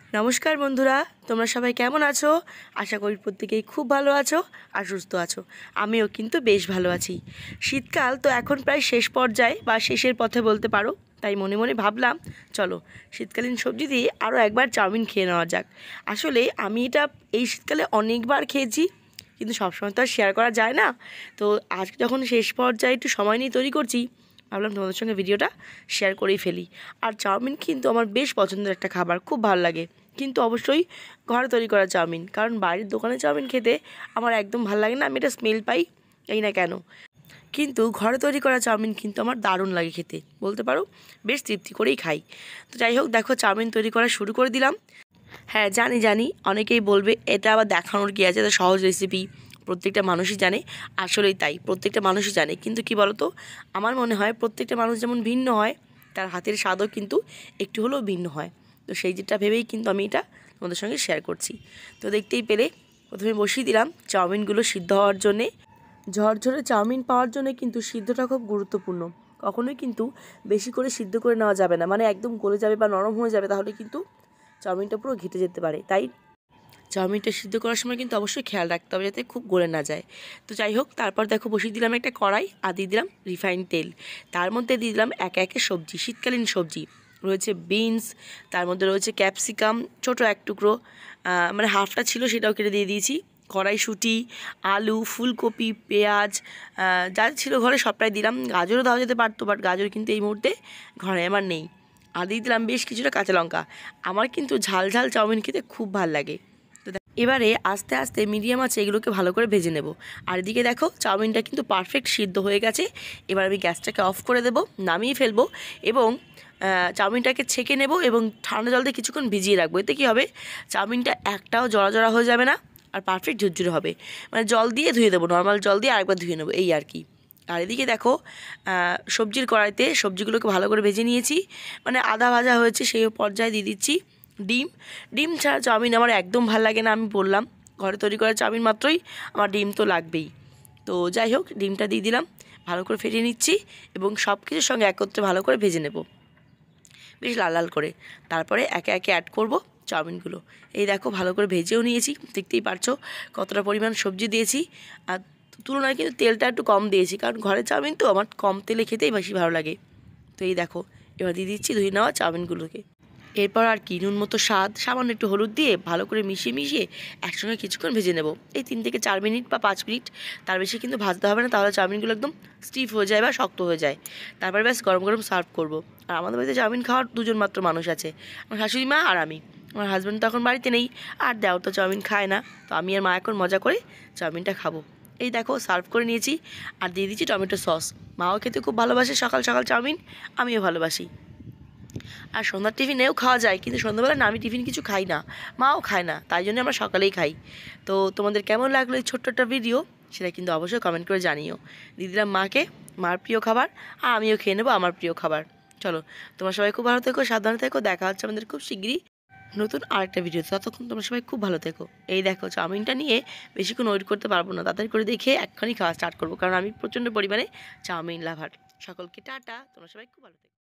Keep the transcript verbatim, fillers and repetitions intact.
নমস্কার বন্ধুরা, তোমরা সবাই কেমন আছো? আশা করি প্রত্যেকেই খুব ভালো আছো আর সুস্থ আছো। আমিও কিন্তু বেশ ভালো আছি। শীতকাল তো এখন প্রায় শেষ পর্যায়ে বা শেষের পথে বলতে পারো। তাই মনে মনে ভাবলাম চলো শীতকালীন সবজি দিয়ে আরও একবার চাউমিন খেয়ে নেওয়া যাক। আসলে আমি এটা এই শীতকালে অনেকবার খেয়েছি, কিন্তু সবসময় তো আর শেয়ার করা যায় না। তো আজ যখন শেষ পর্যায়ে একটু সময় নিয়ে তৈরি করছি, ভাবলাম তোমাদের সঙ্গে ভিডিওটা শেয়ার করেই ফেলি। আর চাউমিন কিন্তু আমার বেশ পছন্দের একটা খাবার, খুব ভালো লাগে। কিন্তু অবশ্যই ঘরে তৈরি করা চাউমিন, কারণ বাইরের দোকানে চাউমিন খেতে আমার একদম ভালো লাগে না। আমি এটা স্মেল পাই, এই না কেন। কিন্তু ঘরে তৈরি করা চাউমিন কিন্তু আমার দারুণ লাগে খেতে, বলতে পারো বেশ তৃপ্তি করেই খাই। তো যাই হোক, দেখো চাউমিন তৈরি করা শুরু করে দিলাম। হ্যাঁ জানি জানি অনেকেই বলবে এটা আবার দেখানোর কি আছে, এটা সহজ রেসিপি, প্রত্যেকটা মানুষই জানে। আসলেই তাই, প্রত্যেকটা মানুষই জানে। কিন্তু কি বলতো, আমার মনে হয় প্রত্যেকটা মানুষ যেমন ভিন্ন হয়, তার হাতের স্বাদও কিন্তু একটু হলেও ভিন্ন হয়। তো সেই যেটা ভেবেই কিন্তু আমি এটা তোমাদের সঙ্গে শেয়ার করছি। তো দেখতেই পেলে প্রথমে বসিয়ে দিলাম চাউমিনগুলো সিদ্ধ হওয়ার জন্যে। ঝরঝরে চাউমিন পাওয়ার জন্য কিন্তু সিদ্ধটা খুব গুরুত্বপূর্ণ। কখনোই কিন্তু বেশি করে সিদ্ধ করে নেওয়া যাবে না, মানে একদম গলে যাবে বা নরম হয়ে যাবে, তাহলে কিন্তু চাউমিনটা পুরো ঘেটে যেতে পারে। তাই চাউমিনটা সিদ্ধ করার সময় কিন্তু অবশ্যই খেয়াল রাখতে হবে যাতে খুব গলে না যায়। তো যাই হোক, তারপর দেখো বসিয়ে দিলাম একটা কড়াই আর দিয়ে দিলাম রিফাইন তেল। তার মধ্যে দিয়ে দিলাম একে একে সবজি, শীতকালীন সবজি রয়েছে বিনস, তার মধ্যে রয়েছে ক্যাপসিকাম ছোটো এক টুকরো, মানে হাফটা ছিল সেটাও কেটে দিয়ে দিয়েছি, কড়াইশুঁটি, আলু, ফুলকপি, পেঁয়াজ, যা ছিল ঘরে সবটাই দিলাম। গাজরও দেওয়া যেতে পারতো, বাট গাজর কিন্তু এই মুহূর্তে ঘরে আমার নেই। আর দিয়ে দিলাম বেশ কিছুটা কাঁচা লঙ্কা। আমার কিন্তু ঝাল ঝাল চাউমিন খেতে খুব ভালো লাগে। তো এবারে আস্তে আস্তে মিডিয়াম আছে এগুলোকে ভালো করে ভেজে নেব। আর এদিকে দেখো চাউমিনটা কিন্তু পারফেক্ট সিদ্ধ হয়ে গেছে। এবার আমি গ্যাসটাকে অফ করে দেব, নামিয়ে ফেলবো এবং চাউমিনটাকে ছেঁকে নেব এবং ঠান্ডা জল দিয়ে কিছুক্ষণ ভিজিয়ে রাখবো। এতে কী হবে, চাউমিনটা একটাও জড়া জড়া হয়ে যাবে না আর পারফেক্ট ঝুরঝুরে হবে। মানে জল দিয়ে ধুয়ে দেবো, নর্মাল জল দিয়ে আরেকবার ধুয়ে নেবো, এই আর কি। আর এদিকে দেখো সবজির কড়াইতে সবজিগুলোকে ভালো করে ভেজে নিয়েছি, মানে আধা ভাজা হয়েছে, সেই পর্যায়ে দিয়ে দিচ্ছি ডিম। ডিম ছাড়া চাউমিন আমার একদম ভালো লাগে না। আমি বললাম ঘরে তৈরি করা চাউমিন মাত্রই আমার ডিম তো লাগবেই। তো যাই হোক, ডিমটা দিয়ে দিলাম, ভালো করে ফেটিয়ে নিচ্ছি এবং সব কিছুর সঙ্গে একত্রে ভালো করে ভেজে নেব বেশ লাল লাল করে। তারপরে একে একে অ্যাড করব চাউমিনগুলো। এই দেখো ভালো করে ভেজেও নিয়েছি, দেখতেই পারছো কতটা পরিমাণ সবজি দিয়েছি। আর তুলনায় কিন্তু তেলটা একটু কম দিয়েছি, কারণ ঘরের চাউমিন তো আমার কম তেলে খেতেই বেশি ভালো লাগে। তো এই দেখো এবার দিয়ে দিচ্ছি ধুয়ে নেওয়া চাউমিনগুলোকে। এরপর আর কি নুন মতো স্বাদ, সামান্য একটু হলুদ দিয়ে ভালো করে মিশিয়ে মিশিয়ে একসঙ্গে কিছুক্ষণ ভেজে নেব, এই তিন থেকে চার মিনিট বা পাঁচ মিনিট। তার বেশি কিন্তু ভাজতে হবে না, তাহলে চাউমিনগুলো একদম স্টিফ হয়ে যায় বা শক্ত হয়ে যায়। তারপরে ব্যাস গরম গরম সার্ভ করব। আর আমাদের বাড়িতে চাউমিন খাওয়ার দুজন মাত্র মানুষ আছে, আমার শাশুড়ি মা আর আমি। আমার হাজব্যান্ড তো এখন বাড়িতে নেই, আর দেওয়ার তো চাউমিন খায় না। তো আমি আর মা এখন মজা করে চাউমিনটা খাবো। এই দেখো সার্ভ করে নিয়েছি আর দিয়ে দিচ্ছি টমেটো সস। মাও খেতে খুব ভালোবাসে সকাল সকাল চাউমিন, আমিও ভালোবাসি। আর সন্ধ্যার টিফিনেও খাওয়া যায়, কিন্তু সন্ধ্যাবেলা না আমি টিফিন কিছু খাই না, মাও খায় না, তাই জন্য আমরা সকালেই খাই। তো তোমাদের কেমন লাগলো এই ছোট্ট একটা ভিডিও, সেটা কিন্তু অবশ্যই কমেন্ট করে জানিও। দিয়ে দিলাম মাকে, মার প্রিয় খাবার, আর আমিও খেয়ে নেবো আমার প্রিয় খাবার। চলো, তোমরা সবাই খুব ভালো থেকো, সাবধানে থেকো, দেখা হচ্ছে আমাদের খুব শিগগিরই নতুন আরেকটা ভিডিও। ততক্ষণ তোমরা সবাই খুব ভালো থেকো। এই দেখো চাউমিনটা নিয়ে বেশিক্ষণ ওয়েট করতে পারবো না, তাড়াতাড়ি করে দেখে এক্ষুনি খাওয়া স্টার্ট করবো, কারণ আমি প্রচণ্ড পরিমাণে চাউমিন লাভার। সকলকে টাটা, তোমরা সবাই খুব ভালো থেকো।